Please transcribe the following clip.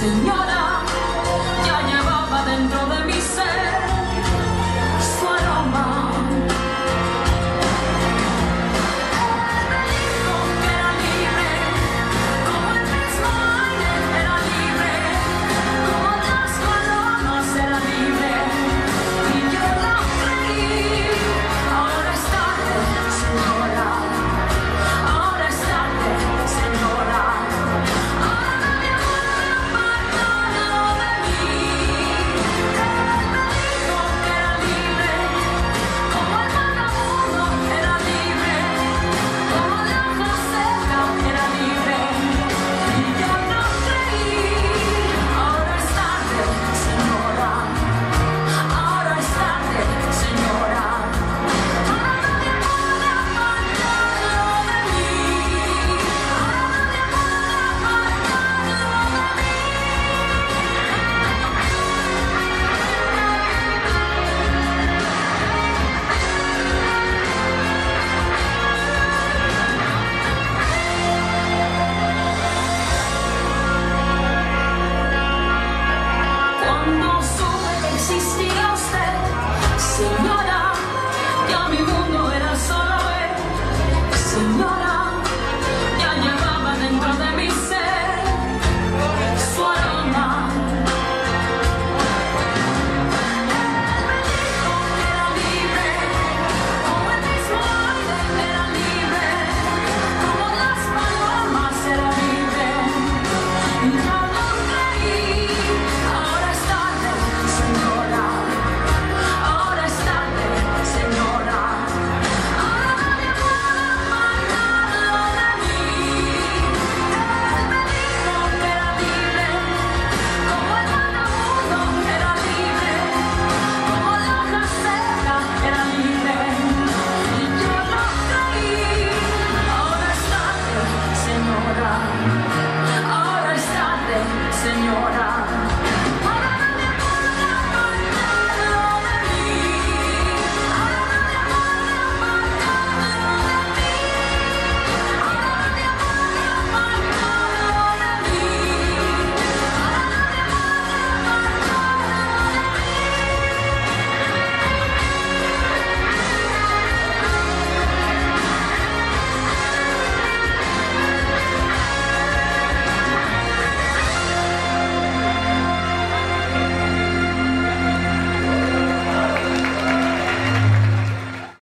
Señora, ya llevaba dentro de mi ser su aroma. Dijo que era libre, como el mismo aire era libre, como las palomas era libre, y yo lo creí. Ahora es tarde, señora, ahora es tarde, señora. Señora, ya mi mundo era solo él. Señora, ya llevaba dentro de mi ser su aroma. Dijo que era libre, como el mismo aire era libre, como las palomas era libre.